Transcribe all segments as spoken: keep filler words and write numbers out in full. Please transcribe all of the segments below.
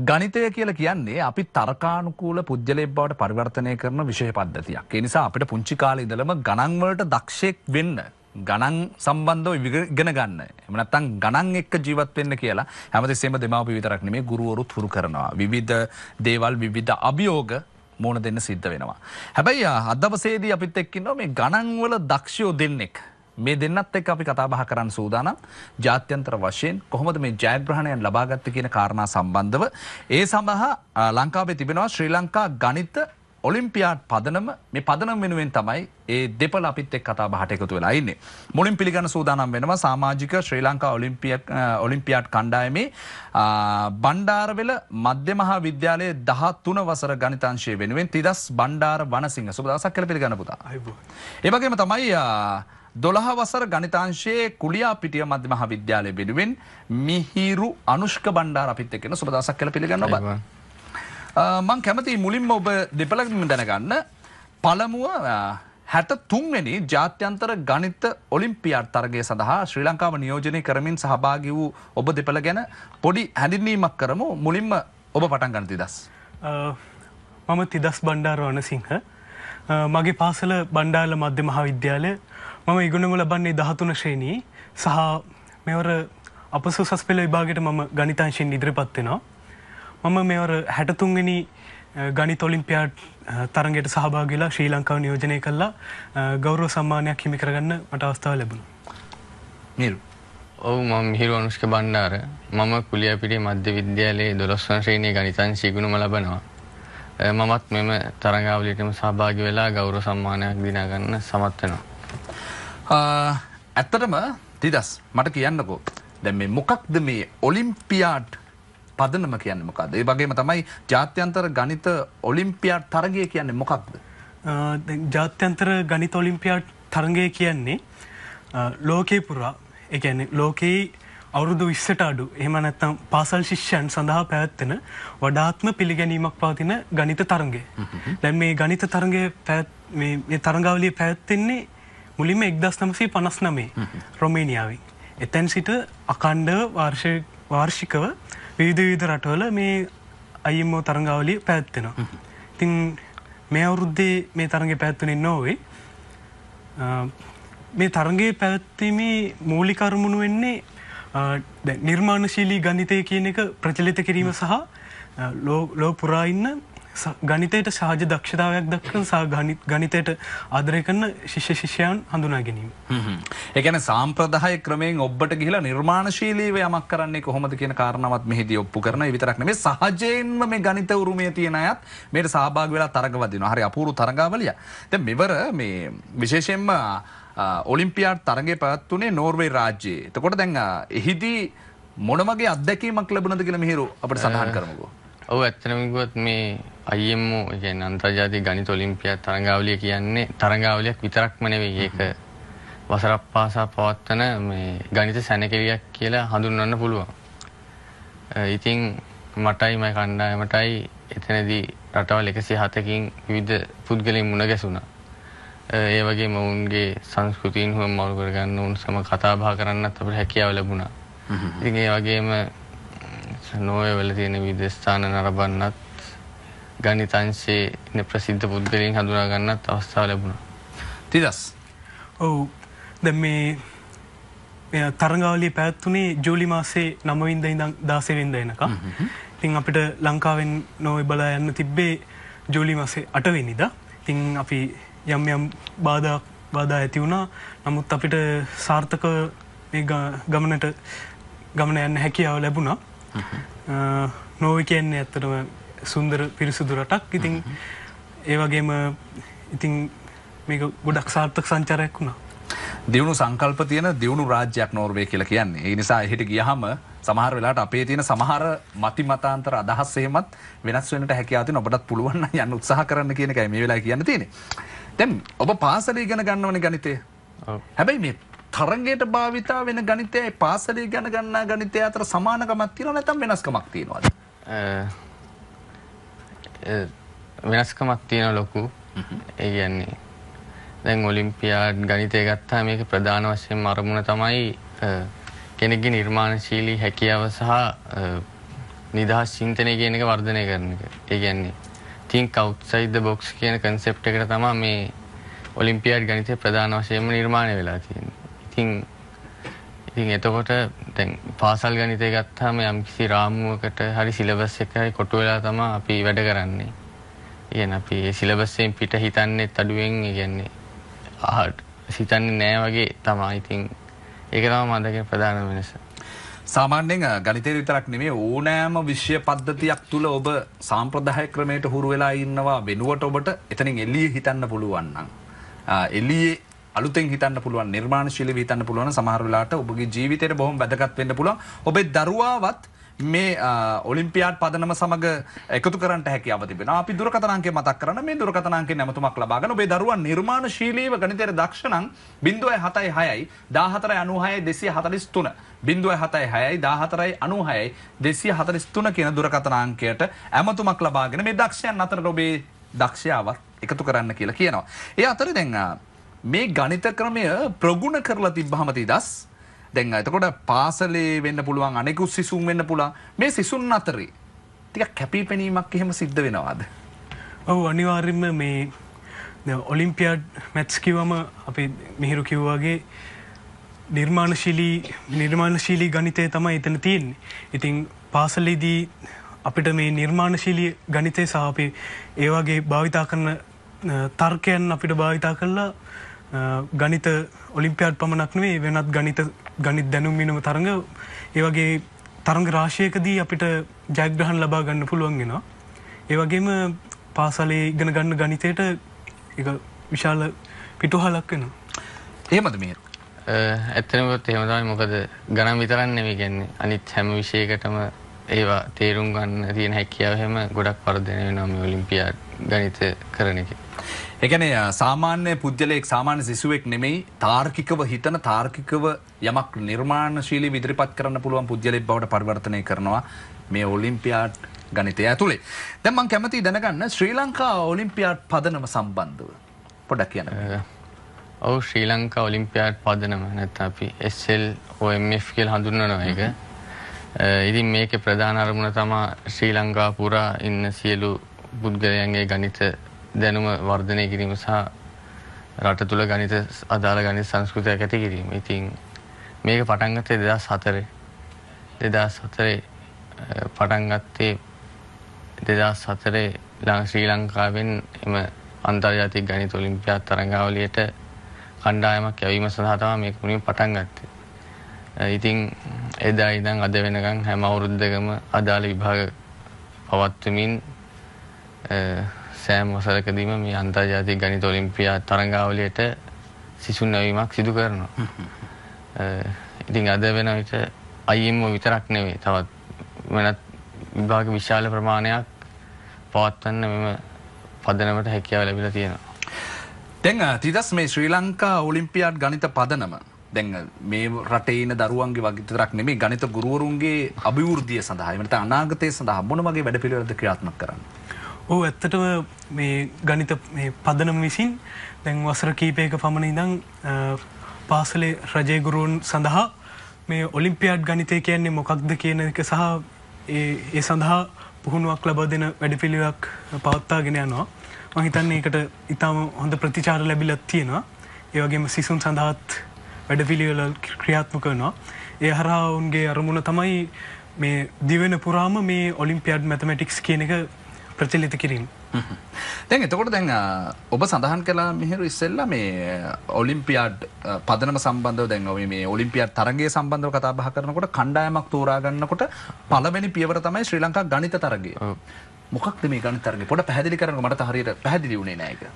ගණිතය කියලා කියන්නේ අපි තර්කානුකූල පුජ්‍යලයක් බවට පරිවර්තනය කරන විෂය පද්ධතියක්. ඒ නිසා අපිට පුංචි කාලේ ඉඳලම ගණන් වලට දක්ෂයෙක් වෙන්න, ගණන් සම්බන්ධව ඉගෙන ගන්න. එහෙම නැත්නම් ගණන් එක්ක ජීවත් වෙන්න කියලා හැමතිස්සෙම දෙමාපිය විතරක් නෙමෙයි ගුරුවරුත් හුරු කරනවා. විවිධ දේවල් විවිධ අභියෝග මොන දෙන්න සිද්ධ වෙනවා. හැබැයි අද දවසේදී අපිත් එක්ක ඉන්නවා මේ ගණන් වල දක්ෂයෝ දෙන්නෙක්. මේ දෙන්නත් එක්ක අපි කතා බහ කරන්න සූදානම්. ජාත්‍යන්තර වශයෙන් කොහොමද මේ ජයග්‍රහණයන් ලබා ගත්තේ කියන කාරණා සම්බන්ධව. ඒ සඳහා ලංකාවේ තිබෙනවා ශ්‍රී ලංකා ගණිත ඔලිම්පියාඩ් පදනම. මේ පදනම වෙනුවෙන් තමයි ඒ දෙපළ අපිත් එක්ක කතා බහට එකතු වෙලා ඉන්නේ. මුලින් පිළිගන්න සූදානම් වෙනවා සමාජික ශ්‍රී ලංකා ඔලිම්පියාඩ් ඔලිම්පියාඩ් කණ්ඩායමේ බණ්ඩාරවෙල මධ්‍ය මහා විද්‍යාලයේ දහතුන වසර ගණිතාංශයේ වෙනුවෙන් තිදස් බණ්ඩාර වනසිංහ. සුබ දවසක් කියලා පිළිගන්න පුතා. ඒ වගේම තමයි දොළහ වසර ගණිතාංශයේ කුලියාපිටිය මධ්‍ය මහා විද්‍යාලය වෙනුවෙන් මිහිරු අනුෂ්ක බණ්ඩාර අපිත් එක්ක ඉන්න. සුබ දවසක් කියලා පිළිගන්න ඔබ. මම කැමතියි මුලින්ම ඔබ දෙපළකින්ම දැනගන්න පළමුව හැට තුන් වෙනි ජාත්‍යන්තර ගණිත ඔලිම්පියාඩ් තරගය සඳහා ශ්‍රී ලංකාව නියෝජනය කරමින් සහභාගී වූ ඔබ දෙපළ ගැන පොඩි හැඳින්වීමක් කරමු. මුලින්ම ඔබ පටන් ගන්න තිදස්. මම තිදස් බණ්ඩාර වනසිංහ. මගේ පාසල බණ්ඩාර මධ්‍ය මහා විද්‍යාලය. මම ඉගෙනුම ලබන්නේ දහතුන ශ්‍රේණියේ සහ මෙවර අපසුසස් පෙළ විභාගයට මම ගණිතාංශයෙන් ඉදිරිපත් වෙනවා. මම මෙවර හැට තුන් වෙනි ගණිත ඔලිම්පියාඩ් තරගයට සහභාගී වෙලා ශ්‍රී ලංකාව නියෝජනය කළා. ගෞරව සම්මානයක් හිමි කරගන්න මට අවස්ථාව ලැබුණා. මිහිරු. ඔව් මම මිහිරු අනුෂ්ක බණ්ඩාර. මම කුලියාපිටිය මධ්‍ය විද්‍යාලයේ දොළොස් වන ශ්‍රේණියේ ගණිතාංශය ඉගෙනුම ලබනවා. මමත් මෙම තරගාවලියටම සහභාගී වෙලා ගෞරව සම්මානයක් දිනා ගන්න සමත් වෙනවා. ඇත්තටම තිදස් මට කියන්නකෝ දැන් මේ මොකක්ද මේ ඔලිම්පියාඩ් පදනම කියන්නේ මොකක්ද? ඒ වගේම තමයි ජාත්‍යන්තර ගණිත ඔලිම්පියාඩ් තරගය කියන්නේ මොකක්ද? දැන් ජාත්‍යන්තර ගණිත ඔලිම්පියාඩ් තරගය කියන්නේ ලෝකේ පුරා ඒ කියන්නේ ලෝකේ අවුරුදු විස්සට අඩු එහෙම නැත්නම් පාසල් ශිෂ්‍යයන් සඳහා පැවැත්වෙන වඩාත්ම පිළිගැනීමක් පවතින ගණිත තරගය. දැන් මේ ගණිත තරගය මේ මේ තරගාවලිය පැවැත්වෙන්නේ මුලින්ම එක්දහස් නවසිය පනස් නවය රොමේනියාවෙන්. එතෙන් සිට අඛණ්ඩව වාර්ෂිකව විවිධ විවිධ රටවල මේ අයි එම් ඕ තරගාවලිය පැවැත්වෙනවා. ඉතින් මේ අවුරුද්දේ මේ තරගය පැවැත්වෙන්නේ නෝර්වේ. මේ තරගයේ පැවැත්වීමේ මූලික අරමුණු වෙන්නේ නිර්මාණශීලී ගණිතය කියන එක ප්‍රචලිත කිරීම සහ ලෝ පුරා ඉන්න ගණිතයට සහජ දක්ෂතාවයක් දක්වන සහ ගණිතයට ආදරය කරන ශිෂ්‍ය ශිෂ්‍යයන් හඳුනා ගැනීම. ඒ කියන්නේ සාම්ප්‍රදායික ක්‍රමයෙන් ඔබට ගිහිලා නිර්මාණශීලීව යමක් කරන්නේ කොහොමද කියන කාරණාවත් මෙහිදී ඔප්පු කරනවා. ඒ විතරක් නෙමෙයි සහජයෙන්ම මේ ගණිත උරුමය තියෙන අයත් මේකට සහභාගී වෙලා තරඟ වදිනවා. හරි අපූර්ව තරඟාවලිය. දැන් මෙවර මේ විශේෂයෙන්ම ඔලිම්පියාඩ් තරගය පැවැත්වුණේ නෝර්වේ රාජ්‍යයේ. එතකොට දැන් එහිදී මොන වගේ අත්දැකීමක් ලැබුණද කියලා මිහිරු අපිට සඳහන් කරමුකෝ. ඔව් ඇත්තටම කිව්වොත් මේ අයි එම් ඕ කියන්නේ අන්තර්ජාතික ගණිත ඔලිම්පියාඩ් තරඟාවලිය කියන්නේ තරඟාවලියක් විතරක්ම නෙවෙයි. ඒක වසරක් පාසා පවත්වන මේ ගණිත සැනකෙළියක් කියලා හඳුන්වන්න පුළුවන්. ඉතින් මටයි මගේ කණ්ඩායමටයි එතනදී රටවල් එකසිය හතකින් විවිධ පුද්ගලයන් මුණ ගැසුණා. ඒ වගේම ඔවුන්ගේ සංස්කෘතීන් හුවමාරු කරගන්න උන් සම කතා බහ කරන්නත් අපිට හැකියාව ලැබුණා. ඉතින් ඒ වගේම නෝර්වේ වල තියෙන විවිධ ස්ථාන නරඹන්නත් ගණිතාංශයේ ඉන්න ප්‍රසිද්ධ පුද්ගලයන් හඳුනා ගන්නත් අවස්ථාව ලැබුණා. තිදස්. ඔව් දැන් මේ මේ තරඟාවලිය පැවැත්වුණේ ජූලි මාසේ නව වෙනිදා ඉඳන් දාසය වෙනිදා එනකම්. ඉතින් අපිට ලංකාවෙන් නෝර්වේ බලා යන්න තිබ්බේ ජූලි මාසේ අට වෙනිදා. ඉතින් අපි යම් යම් බාධා බාධා ඇති වුණා. නමුත් අපිට සාර්ථක මේ ගමනට ගමන යන්න හැකියාව ලැබුණා. නෝර්වේ කියන්නේ ඇත්තටම සුන්දර පිරිසුදු රටක්. ඉතින් ඒ වගේම ඉතින් මේක ගොඩක් සාර්ථක සංචාරයක් වුණා. දියුණු සංකල්ප තියෙන දියුණු රාජ්‍යයක් නෝර්වේ කියලා කියන්නේ. ඒ නිසා එහෙට ගියහම සමහර වෙලාවට අපේ තියෙන සමහර මති මතාන්තර අදහස් එහෙමත් වෙනස් වෙන්නට හැකියාව තියෙන. ඔබටත් පුළුවන් නම් යන්න උත්සාහ කරන්න කියන එකයි මේ වෙලාවේ කියන්න තියෙන්නේ. දැන් ඔබ පාසලේ ඉගෙන ගන්නවනේ ගණිතය. ඔව්. හැබැයි මේ තරංගයට භාවිතා වෙන ගණිතයයි පාසලේ ඉගෙන ගන්නා ගණිතය අතර සමානකමක් තියෙනවද නැත්නම් වෙනස්කමක් තියෙනවද? වෙනස්කමක් තියෙන ලොකු. ඒ කියන්නේ දැන් ඔලිම්පියාඩ් ගණිතය ගත්තාම මේක ප්‍රධාන වශයෙන්ම අරමුණ තමයි කෙනෙක්ගේ නිර්මාණශීලී හැකියාව සහ නිදහස් චින්තනය කියන එක වර්ධනය කරන එක. ඒ කියන්නේ think outside the box කියන concept එකට තමයි මේ ඔලිම්පියාඩ් ගණිතය ප්‍රධාන වශයෙන්ම නිර්මාණය වෙලා තියෙන්නේ. ඉතින් ඉතින් එතකොට දැන් පාසල් ගණිතය ගත්තාම යම්කිසි රාමුවකට හරි සිලබස් එකයි කොටු වෙලා තමයි අපි වැඩ කරන්නේ. ඒ කියන්නේ අපි ඒ සිලබස් එකෙන් පිට හිතන්නේ අඩුවෙන් ඒ කියන්නේ අහට හිතන්නේ නෑ වගේ තමයි. ඉතින් ඒක තමයි මම දැකේ ප්‍රධාන වෙනස. සාමාන්‍යයෙන් ගණිතය විතරක් නෙමෙයි ඕනෑම විෂය පද්ධතියක් තුල ඔබ සාම්ප්‍රදායික ක්‍රමයට හුරු වෙලා ඉන්නවා වෙනුවට ඔබට එතනින් එළියේ හිතන්න පුළුවන් නම් එළියේ අලුතෙන් හිතන්න පුළුවන් නිර්මාණශීලීව හිතන්න පුළුවන් සමහර වෙලාවට ඔබගේ ජීවිතේට බොහොම වැදගත් වෙන්න පුළුවන් ඔබේ දරුවාවත් මේ ඔලිම්පියාඩ් පදනම සමග එකතු කරන්නට හැකියාව තිබෙනවා. අපි දුරකථන අංකය මතක් කරන්න මේ දුරකථන අංකේ නැමතුමක් ලබා ගන්න ඔබේ දරුවා නිර්මාණශීලීව ගණිතයට දක්ෂ නම් zero seven six දාහතරයි අනූහයයි දෙසිය හතළිස් තුන zero seven six දාහතරයි අනූහයයි දෙසිය හතළිස් තුන කියන දුරකථන අංකයට ඇමතුමක් ලබාගෙන මේ දක්ෂයන් අතරට ඔබේ දක්ෂයාවත් එකතු කරන්න කියලා කියනවා. ඒ අතරේ දැන් මේ ගණිත ක්‍රමය ප්‍රගුණ කරලා තිබ්බහම තිදස් දැන් එතකොට පාසලේ වෙන්න පුළුවන් අනෙකුත් සිසුන් වෙන්න පුළුවන් මේ සිසුන් අතරේ ටිකක් කැපිපෙනීමක් එහෙම සිද්ධ වෙනවද? ඔව් අනිවාර්යයෙන්ම මේ දැන් ඔලිම්පියාඩ් මැත්ස් කිව්වම අපි මිහිරු කිව්වා වගේ නිර්මාණශීලී නිර්මාණශීලී ගණිතය තමයි එතන තියෙන්නේ. ඉතින් පාසලේදී අපිට මේ නිර්මාණශීලී ගණිතය සහ අපි ඒ වගේ භාවිතා කරන තර්කයන් අපිට භාවිතා කරලා ගණිත ඔලිම්පියාඩ් පමණක් නෙවෙයි වෙනත් ගණිත ගණිත දැනුම් මිනුම තරඟ ඒ වගේ තරඟ රාශියකදී අපිට ජයග්‍රහණ ලබා ගන්න පුළුවන් වෙනවා. ඒ වගේම පාසලේ ඉගෙන ගන්න ගණිතයට ඒක විශාල පිටුහලක් වෙනවා. එහෙමද මේ? ඇත්තටම ගත්තොත් එහෙම තමයි. මොකද ගණන් විතරක් නෙවෙයි කියන්නේ අනිත් හැම විෂයකටම ඒවා තේරුම් ගන්න තියෙන හැකියාව හැම ගොඩක් වර්ධනය වෙනවා මේ ඔලිම්පියාඩ් ගණිත කරන එකේ. ඒ කියන්නේ සාමාන්‍ය පුද්ගලයෙක් සාමාන්‍ය සිසුවෙක් නෙමෙයි තාර්කිකව හිතන තාර්කිකව යමක් නිර්මාණශීලීව ඉදිරිපත් කරන්න පුළුවන් පුද්ගලයෙක් බවට පරිවර්තනය කරනවා මේ ඔලිම්පියාඩ් ගණිතය ඇතුලේ. දැන් මම කැමතියි දැනගන්න ශ්‍රී ලංකා ඔලිම්පියාඩ් පදනම සම්බන්ධව පොඩ්ඩක් කියන්න. ඔව් ශ්‍රී ලංකා ඔලිම්පියාඩ් පදනම නැත්නම් අපි S L O M F කියලා හඳුන්වනවා ඒක. ඉතින් මේකේ ප්‍රධාන අරමුණ තමයි ශ්‍රී ලංකා පුරා ඉන්න සියලු පුද්ගලයන්ගේ ගණිත දැනුම වර්ධනය කිරීම සහ රට තුළ ගණිත අදාළ ගණිත සංස්කෘතියක් ඇති කිරීම. ඉතින් මේක පටන් ගත්තේ දෙදහස් හතරේ. දෙදහස් හතරේ පටන් ගත්තේ දෙදහස් හතරේ ශ්‍රී ලංකාවෙන් එම අන්තර්ජාතික ගණිත ඔලිම්පියාඩ් තරඟාවලියට කණ්ඩායමක් යැවීම සඳහා තමයි මේක මුලින්ම පටන් ගත්තේ. ඉතින් එදා ඉඳන් අද වෙනකන් හැම අවුරුද්දකම අදාළ විභාග පවත්වමින් සෑම වසරකදීම මේ අන්තර්ජාතික ගණිත ඔලිම්පියාඩ් තරඟාවලියට සිසුන් නැවීමක් සිදු කරනවා. ඉතින් අද වෙන විට I M O විතරක් නෙවෙයි තවත් වෙනත් විභාග විශාල ප්‍රමාණයක් පවත්වන්න මෙම පදනමට හැකියාව ලැබිලා තියෙනවා. දැන් තිදස් මේ ශ්‍රී ලංකා ඔලිම්පියාඩ් ගණිත පදනම දැන් මේ රටේ ඉන්න දරුවන්ගේ වගේ විතරක් නෙමෙයි ගණිත ගුරුවරුන්ගේ අභිවෘද්ධිය සඳහා එහෙම නැත්නම් අනාගතය සඳහා මොන වගේ වැඩපිළිවෙළද ක්‍රියාත්මක කරන්නේ? ඔව් ඇත්තටම මේ ගණිත මේ පදනම විසින් දැන් වසර කීපයක පමණ ඉඳන් පාසලේ රජයේ ගුරුවරුන් සඳහා මේ ඔලිම්පියාඩ් ගණිතය කියන්නේ මොකක්ද කියන එක සහ ඒ ඒ සඳහා පුහුණුවක් ලබා දෙන වැඩපිළිවෙලක් පවත්වාගෙන යනවා. මම හිතන්නේ ඒකට ඉතාම හොඳ ප්‍රතිචාර ලැබිලා තියෙනවා. ඒ වගේම සිසුන් සඳහාත් වැඩපිළිවෙල ක්‍රියාත්මක වෙනවා. ඒ හරහා උන්ගේ අරමුණ තමයි මේ දිවෙන පුරාම මේ ඔලිම්පියාඩ් මැතමැටික්ස් කියන එක ප්‍රචලිත කිරීම. දැන් එතකොට දැන් ඔබ සඳහන් කළා මිහිරු ඉස්සෙල්ලා මේ ඔලිම්පියාඩ් පදනම සම්බන්ධව දැන් ඔය මේ ඔලිම්පියාඩ් තරගය සම්බන්ධව කතා බහ කරනකොට කණ්ඩායමක් තෝරා ගන්නකොට පළවෙනි පියවර තමයි ශ්‍රී ලංකා ගණිත තරගය. මොකක්ද මේ ගණිත තරගය? පොඩ්ඩක් පැහැදිලි කරන්නකෝ මට හරියට පැහැදිලි වුණේ නෑ ඒක.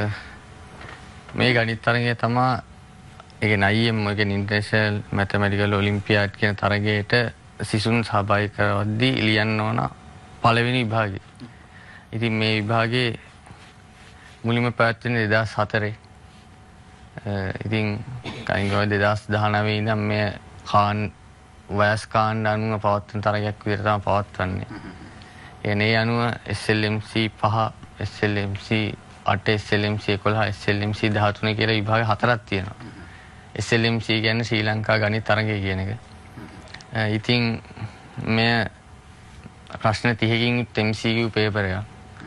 මේ ගණිත තරගය තමයි ඒ කියන්නේ I M O කියන්නේ ඉන්ටර්නැෂනල් මැතමැටිකල් ඔලිම්පියාඩ් කියන තරගයට සිසුන් සහභාගී කරවද්දී ලියන්න ඕන පළවෙනි විභාගය. ඉතින් මේ විභාගයේ මුලින්ම පැවැත්වෙන්නේ දෙදහස් හතරේ. ඉතින් කයින් ගාව දෙදහස් දහනවයේ ඉඳන් මේ කාන් වයස් කාණ්ඩ අනුව පවත්වන තරගයක් විදිහට තමයි පවත්වන්නේ. එනේ අනුව S L M C පහ, S L M C අට, S L M C එකොළහ, S L M C දහතුන කියලා විභාග හතරක් තියෙනවා. S L M C කියන්නේ ශ්‍රී ලංකා ගණිත තරගය කියන එක. ඉතින් මෙය ප්‍රශ්න තිහකින් එම් සී කියු පේපර් එකක්.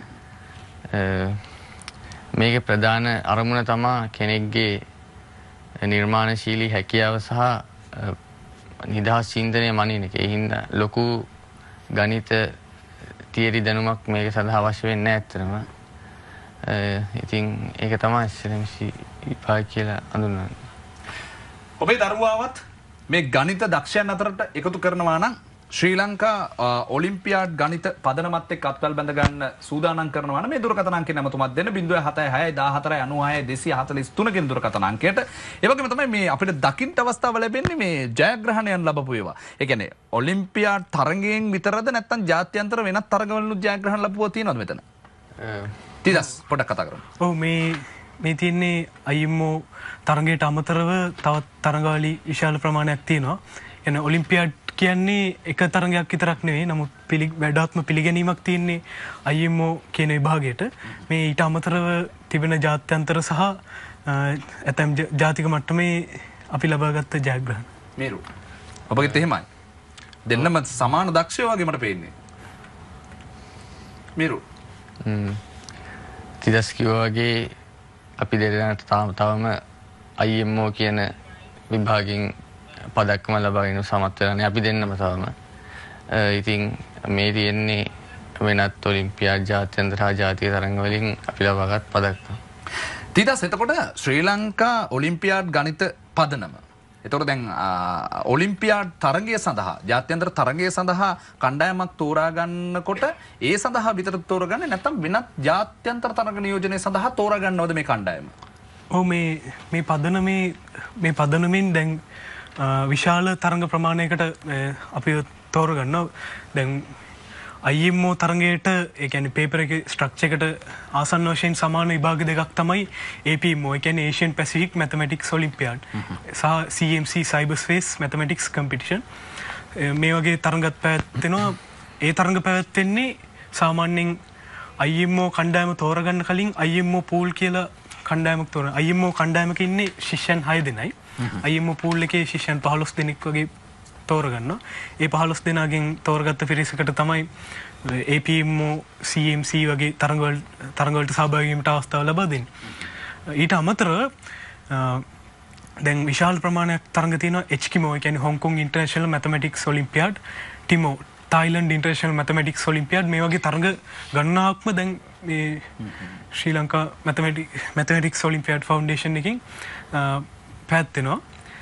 මේකේ ප්‍රධාන අරමුණ තමා කෙනෙක්ගේ නිර්මාණශීලී හැකියාව සහ නිදහස් චින්තනය මනින එක. ඒ හින්දා ලොකු ගණිත තියරි දැනුමක් මේක සඳහා අවශ්‍ය වෙන්නේ නැහැ ඇත්තටම. ඉතින් ඒක තමයි එස් එල් එම් සී විභාගය කියලා හඳුන්වන්නේ. ඔබේ දරුවාවත් මේ ගණිත දක්ෂයන් අතරට එකතු කරනවා නම් ශ්‍රී ලංකා ඔලිම්පියාඩ් ගණිත පදනමත් එක්ක අත්වැල් බැඳ ගන්න සූදානම් කරනවා නම් මේ දුරකථන අංකේ නමතුමත් දෙන්න zero seven six six one four nine six two four three කින් දුරකථන අංකයට. ඒ වගේම තමයි මේ අපිට දකින්න අවස්ථාව ලැබෙන්නේ මේ ජයග්‍රහණයන් ලැබපු ඒවා. ඒ කියන්නේ ඔලිම්පියාඩ් තරගයෙන් විතරද නැත්නම් ජාත්‍යන්තර වෙනත් තරගවලුත් ජයග්‍රහණ ලැබුවා තියෙනවද මෙතන? තිදස් පොඩ්ඩක් කතා කරමු. ඔව් මේ මේ තියෙන්නේ අයි එම් ඕ තරගයට අමතරව තවත් තරගාවලි විශාල ප්‍රමාණයක් තියෙනවා. එන ඔලිම්පියාඩ් කියන්නේ එක තරගයක් විතරක් නෙවෙයි. නමුත් පිළි වැඩාත්ම පිළිගැනීමක් තියෙන්නේ අයි එම් ඕ කියන විභාගයට. මේ ඊට අමතරව තිබෙන ජාත්‍යන්තර සහ ඇතැම් ජාතික මට්ටමේ අපි ලබාගත්ත ජයග්‍රහණ. මේරු. ඔබගෙත් එහෙමයි. දෙන්නම සමාන දක්ෂයෝ වගේ මට පේන්නේ. මේරු. හ්ම්. තිදස් කිව්වා වගේ අපි දෙන්නට තවම අයි එම් ඕ කියන විභාගයෙන් පදක්කම ලබාගෙන සමත් වෙලානේ අපි දෙන්නම තවම. ඉතින් මේ තියෙන්නේ වෙනත් ඔලිම්පියාඩ් ජාත්‍යන්තර හා ජාතික තරඟ වලින් අපි ලබාගත් පදක්කම්. තිදස් එතකොට ශ්‍රී ලංකා ඔලිම්පියාඩ් ගණිත පදනම. එතකොට දැන් ඔලිම්පියාඩ් තරගය සඳහා ජාත්‍යන්තර තරගය සඳහා කණ්ඩායමක් තෝරා ගන්නකොට ඒ සඳහා විතර තෝරගන්නේ නැත්නම් වෙනත් ජාත්‍යන්තර තරග නියෝජනය සඳහා තෝරා ගන්නවද මේ කණ්ඩායම? ඔව් මේ මේ පදනමේ මේ පදනමෙන් දැන් විශාල තරඟ ප්‍රමාණයකට අපි තෝරගන්නවා. දැන් අයි එම් ඕ තරගයට ඒ කියන්නේ පේපර් එකේ ස්ට්‍රක්චර් එකට ආසන්න වශයෙන් සමාන විභාග දෙකක් තමයි ඒ පී එම් ඕ. ඒ කියන්නේ Asian Pacific Mathematics Olympiad සහ සී එම් සී Cyberspace Mathematics Competition. මේ වගේ තරඟත් පැවැත්වෙනවා. ඒ තරඟ පැවැත්වෙන්නේ සාමාන්‍යයෙන් අයි එම් ඕ කණ්ඩායම තෝරගන්න කලින් අයි එම් ඕ pool කියලා කණ්ඩායමක් තෝරන. අයි එම් ඕ කණ්ඩායමක ඉන්නේ ශිෂ්‍යයන් හය දෙනයි. අයි එම් ඕ pool එකේ ශිෂ්‍යයන් පහළොස් දෙනෙක් වගේ තෝරගන්නවා. ඒ පහළොස් දෙනාගෙන් තෝරගත්ත පිරිසකට තමයි ඒ පී එම් ඕ සී එම් සී වගේ තරඟවල තරඟවලට සහභාගී වීමට අවස්ථාව ලබා දෙන්නේ. ඊට අමතරව දැන් විශාල ප්‍රමාණයක් තරඟ තියෙනවා එච් කිමෝ. ඒ කියන්නේ Hong Kong international mathematics olympiad, TIMO Thailand international mathematics olympiad මේ වගේ තරඟ ගණනාවක්ම දැන් මේ Sri Lanka mathematics olympiad foundation එකකින් පැවැත්වෙනවා.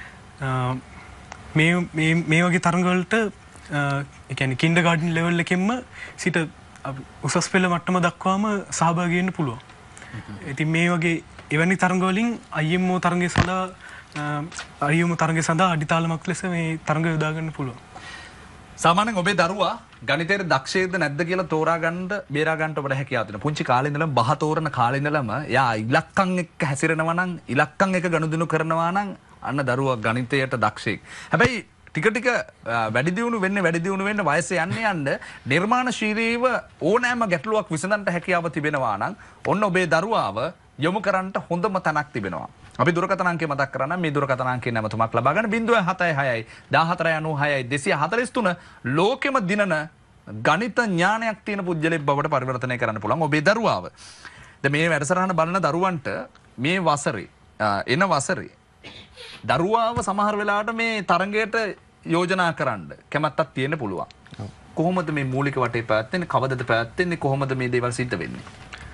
මේ මේ මේ වගේ තරඟවලට ඒ කියන්නේ කින්ඩර්ගාර්ටන් ලෙවල් එකෙන්ම සිට උසස් පෙළ මට්ටම දක්වාම සහභාගී වෙන්න පුළුවන්. ඉතින් මේ වගේ එවැනි තරඟ වලින් අයි එම් ඕ තරඟය සඳහා අයි එම් ඕ තරඟය සඳහා අඩිතාලමක් ලෙස මේ තරඟ යොදා ගන්න පුළුවන්. සාමාන්‍යයෙන් ඔබේ දරුවා ගණිතයේ දක්ෂයේද නැද්ද කියලා තෝරා ගන්න බේරා ගන්නට ඔබට හැකියාව තියෙනවා. පුංචි කාලේ ඉඳලම බහ තෝරන කාලේ ඉඳලම යා ඉලක්කම් එක්ක හැසිරෙනවා නම් ඉලක්කම් එක ගනුදෙනු කරනවා නම් අන්න දරුවා ගණිතයට දක්ෂයෙක්. හැබැයි ටික ටික වැඩි දියුණු වෙන්නේ වැඩි දියුණු වෙන්න වයස යන්නේ යන්න නිර්මාණශීලීව ඕනෑම ගැටලුවක් විසඳන්න හැකියාව තිබෙනවා නම් ඔන්න ඔබේ දරුවාව යොමු කරන්නට හොඳම තැනක් තිබෙනවා. අපි දුරකථන අංකය මතක් කරා නම් මේ දුරකථන අංකේ නැමතුමක් ලබා ගන්න zero seven six six one four nine six two four three ලෝකෙම දිනන ගණිත ඥානයක් තියෙන පුජ්‍යලෙක් බවට පරිවර්තනය කරන්න පුළුවන් ඔබේ දරුවාව. දැන් මේ වැඩසටහන බලන දරුවන්ට මේ වසරේ එන වසරේ දරුවාව සමහර වෙලාවට මේ තරඟයට යෝජනා කරන්න කැමැත්තක් තියෙන්න පුළුවන්. කොහොමද මේ මූලික වටේ පැවැත්වෙන්නේ? කවදද පැවැත්වෙන්නේ? කොහොමද මේ දේවල් සිද්ධ වෙන්නේ?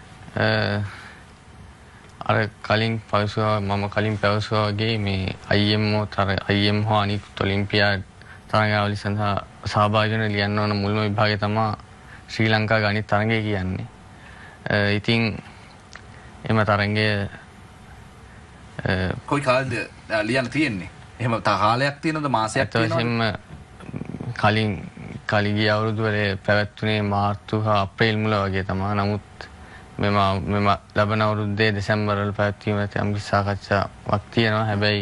අර කලින් පවසුවා මම කලින් පැවසුවා වගේ මේ අයි එම් ඕ තර අයි එම් හෝ අනිකුත් ඔලිම්පියාඩ් තරඟාවලි සඳහා සහභාගී වෙන ලියන්න ඕන මුල්ම විභාගය තමයි ශ්‍රී ලංකා ගණිත තරඟය කියන්නේ. ඉතින් එම තරඟය කොයි කාලෙද ලියන්න තියෙන්නේ? එහෙම කාලයක් තියෙනවද මාසයක් තියෙනවද? කලින් කලින් ගිය අවුරුදු වල පැවැත්ුණේ මාර්තු හා අප්‍රේල් මුල වගේ තමයි. නමුත් මෙම මෙම ලබන අවුරුද්දේ දෙසැම්බර් වල පැවැත්වීමට යම් කිසි සාකච්ඡාවක් තියෙනවා. හැබැයි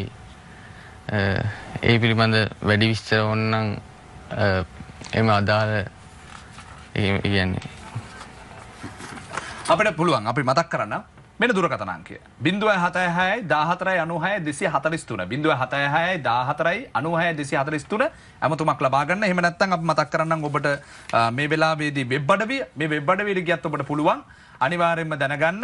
ඒ පිළිබඳ වැඩි විස්තර ඕනනම් එම අදාළ කියන්නේ අපිට පුළුවන් අපි මතක් කරන්න මෙන්න දුරකථන අංකය ज़ीरो सात छह දාහතරයි අනූහයයි දෙසිය හතළිස් තුන ज़ीरो सात छह දාහතරයි අනූහයයි දෙසිය හතළිස් තුන අමතුමක් ලබා ගන්න. එහෙම නැත්නම් අපි මතක් කරන්නම් ඔබට මේ වෙලාවේදී වෙබ් අඩවිය මේ වෙබ් අඩවියට ගියත් ඔබට පුළුවන් අනිවාර්යයෙන්ම දැනගන්න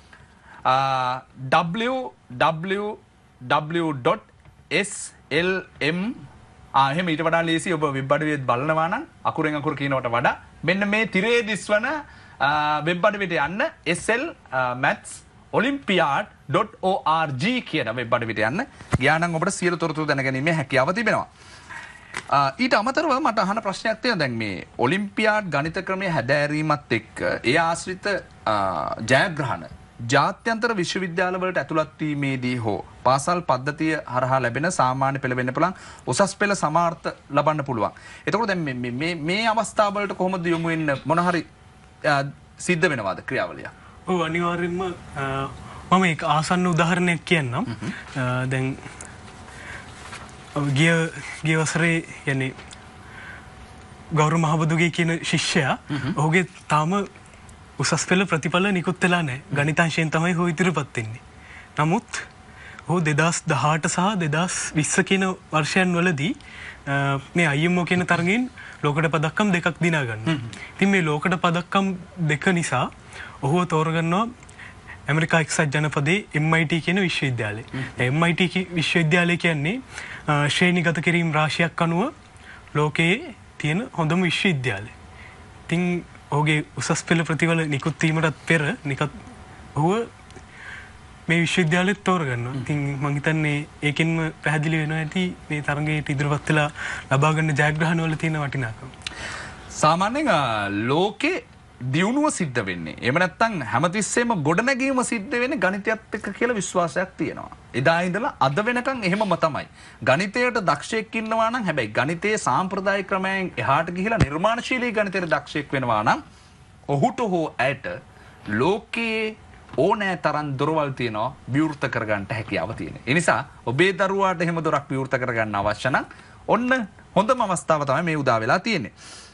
w w w dot s l m ආ එහෙම ඊට වඩා ලේසි ඔබ වෙබ් අඩවියෙත් බලනවා නම් අකුරෙන් අකුර කියනවට වඩා මෙන්න මේ තිරේ දිස්වන වෙබ් අඩවියට යන්න S L maths olympiad dot org කියන වෙබ් අඩවියට යන්න. ගියා නම් ඔබට සියලු තොරතුරු දැනගැනීමේ හැකියාව තිබෙනවා. ඊට අමතරව මට අහන ප්‍රශ්නයක් තියෙනවා. දැන් මේ ඔලිම්පියාඩ් ගණිත ක්‍රමයේ හැදෑරීමත් එක්ක ඒ ආශ්‍රිත ජයග්‍රහණ ජාත්‍යන්තර විශ්වවිද්‍යාල වලට ඇතුළත් වීමේදී හෝ පාසල් පද්ධතිය හරහා ලැබෙන සාමාන්‍ය පෙළ වෙන්න පුළුවන් උසස් පෙළ සමාර්ථ ලබන්න පුළුවන්. එතකොට දැන් මේ මේ මේ අවස්ථාව වලට කොහොමද යොමු වෙන්න මොන හරි සිද්ධ වෙනවාද ක්‍රියාවලිය? ඔව් අනිවාර්යෙන්ම මම ඒක ආසන්න උදාහරණයක් කියන්නම්. දැන් ගිය ගිය වසරේ යන්නේ ගෞරව මහබදුගේ කියන ශිෂ්‍යයා ඔහුගේ තාම උසස් පෙළ ප්‍රතිඵල නිකුත් වෙලා නැහැ. ගණිතාංශයෙන් තමයි ඔහු ඉදිරිපත් වෙන්නේ. නමුත් ඔහු දෙදහස් දහඅට සහ දෙදහස් විස්ස කියන වර්ෂයන් වලදී මේ I M O කියන තරගයෙන් ලෝකඩ පදක්කම් දෙකක් දිනා ගන්නවා. ඉතින් මේ ලෝකඩ පදක්කම් දෙක නිසා ඔහුව තෝරගන්නවා ඇමරිකා එක්සත් ජනපදයේ M I T කියන විශ්වවිද්‍යාලය. M I T විශ්වවිද්‍යාලය කියන්නේ ශ්‍රේණිගත කිරීම රාශියක් අනුව ලෝකයේ තියෙන හොඳම විශ්වවිද්‍යාලය. ඉතින් ඔහුගේ උසස් පෙළ ප්‍රතිඵල නිකුත් වීමටත් පෙර නිකත් ඔහුව මේ විශ්වවිද්‍යාලෙත් තෝරගන්නවා. ඉතින් මම හිතන්නේ ඒකෙන්ම පැහැදිලි වෙනවා ඇති මේ තරගයට ඉදිරිපත් වෙලා ලබා ගන්න ජයග්‍රහණ වල තියෙන වටිනාකම. සාමාන්‍යයෙන් ලෝකේ දියුණුව සිද්ධ වෙන්නේ එහෙම නැත්නම් හැමතිස්සෙම ගොඩනැගීම සිද්ධ වෙන්නේ ගණිතයත් එක්ක කියලා විශ්වාසයක් තියෙනවා. එදා ඉඳලා අද වෙනකන් එහෙමම තමයි. ගණිතයට දක්ෂයෙක් ඉන්නවා නම් හැබැයි ගණිතයේ සාම්ප්‍රදායික ක්‍රමයෙන් එහාට ගිහිලා නිර්මාණශීලී ගණිතයට දක්ෂයෙක් වෙනවා නම් ඔහුට හෝ ඇයට ලෝකයේ ඕනෑ තරම් දොරවල් තියෙනවා විවෘත කරගන්න හැකියාව තියෙන. ඒ නිසා ඔබේ දරුවාට එහෙම දොරක් විවෘත කරගන්න අවශ්‍ය නම් ඔන්න හොඳම අවස්ථාව තමයි මේ උදා වෙලා තියෙන්නේ.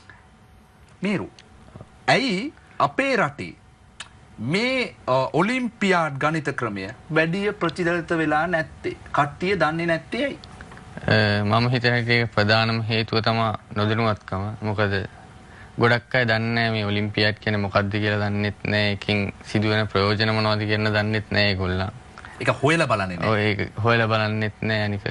මේරු ඇයි අපේ රටේ මේ ඔලිම්පියාඩ් ගණිත ක්‍රමය වැඩි ප්‍රචලිත වෙලා නැත්තේ? කට්ටිය දන්නේ නැත්තේ ඇයි? මම හිතන එක ප්‍රධානම හේතුව තමයි නොදැනුවත්කම. මොකද ගොඩක් අය දන්නේ නැහැ මේ ඔලිම්පියාඩ් කියන්නේ මොකක්ද කියලා දන්නෙත් නැහැ. ඒකෙන් සිදුවෙන ප්‍රයෝජන මොනවද කියන දන්නෙත් නැහැ ඒගොල්ලන්. ඒක හොයලා බලන්නේ නැහැ. ඔව් ඒක හොයලා බලන්නෙත් නැහැ අනික.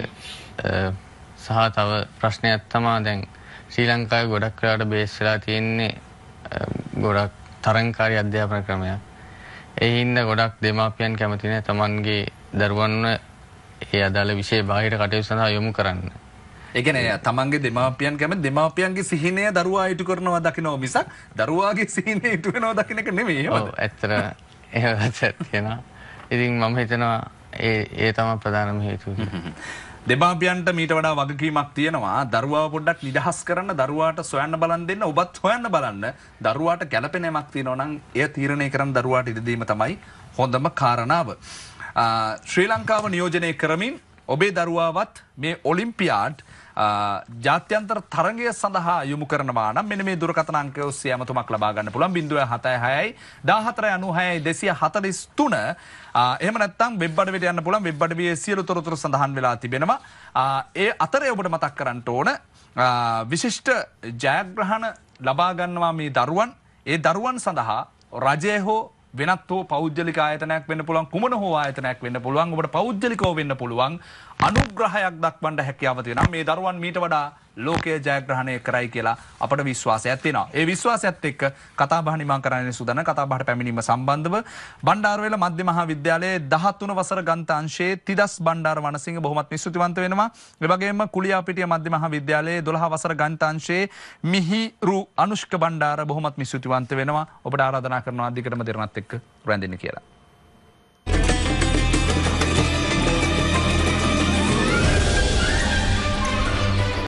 සහ තව ප්‍රශ්නයක් තමයි දැන් ශ්‍රී ලංකාවේ ගොඩක් වෙලාවට බේස් වෙලා තියෙන්නේ ගොඩක් තරංකාරී අධ්‍යාපන ක්‍රමයක්. ඒ හින්දා ගොඩක් දෙමාපියන් කැමති නැහැ තමන්ගේ දරුවන්ව ඒ අදාළ විෂය බාහිර කටයුතු සඳහා යොමු කරන්න. ඒ කියන්නේ තමන්ගේ දෙමාපියන් කැමති දෙමාපියන්ගේ සිහිනය දරුවා ඉටු කරනවා දකින්න මිසක් දරුවාගේ සිහිනය ඉටු වෙනවා දකින්න එක නෙමෙයි. ඔව් ඇත්තට එහෙමත් තියෙනවා. ඉතින් මම හිතනවා ඒ ඒ තමයි ප්‍රධානම හේතුව. දෙමාපියන්ට මීට වඩා වගකීමක් තියෙනවා දරුවාව පොඩ්ඩක් නිදහස් කරන්න, දරුවාට සොයන්න බලන් දෙන්න, ඔබත් හොයන්න බලන්න. දරුවාට ගැළපෙන යමක් තියෙනවා නම් එය තීරණය කරන් දරුවාට ඉඩ දීම තමයි හොඳම කාරණාව. ශ්‍රී ලංකාව නියෝජනය කරමින් ඔබේ දරුවාවත් මේ ඔලිම්පියාඩ් ජාත්‍යන්තර තරගය සඳහා යොමු කරනවා නම් මෙන්න මේ දුරකථන අංකය ඔස්සේ අමතුමක් ලබා ගන්න පුළුවන් ज़ीरो सात छह දාහතරයි අනූහයයි දෙසිය හතළිස් තුන. එහෙම නැත්නම් වෙබ් අඩවියට යන්න පුළුවන්. වෙබ් අඩවියේ සියලු තොරතුරු සඳහන් වෙලා තිබෙනවා. ඒ අතරේ ඔබට මතක් කරන්න ඕන විශිෂ්ට ජයග්‍රහණ ලබා ගන්නවා මේ දරුවන්. ඒ දරුවන් සඳහා රජය හෝ වෙනත් හෝ පෞද්ගලික ආයතනයක් වෙන්න පුළුවන්, කුමන හෝ ආයතනයක් වෙන්න පුළුවන්, ඔබට පෞද්ගලිකව වෙන්න පුළුවන් අනුග්‍රහයක් දක්වන්න හැකියාව තියෙනවා. මේ දරුවන් මීට වඩා ලෝකයේ ජයග්‍රහණය කරයි කියලා අපට විශ්වාසයක් තියෙනවා. ඒ විශ්වාසයත් එක්ක කතා බහ නිමා කරන්න සූදානම්. කතා බහට පැමිණීම සම්බන්ධව බණ්ඩාරවේල මධ්‍ය මහා විද්‍යාලයේ දහතුන වසර ගණිත අංශයේ තිදස් බණ්ඩාර වනසිංහ බොහොමත් ස්තුතිවන්ත වෙනවා. ඒ වගේම කුලියාපිටිය මධ්‍ය මහා විද්‍යාලයේ දොළහ වසර ගණිත අංශයේ මිහිරු අනුෂ්ක බණ්ඩාර බොහොමත් ස්තුතිවන්ත වෙනවා. ඔබට ආරාධනා කරනවා අධිකරම දෙරණත් එක්ක රැඳෙන්න කියලා.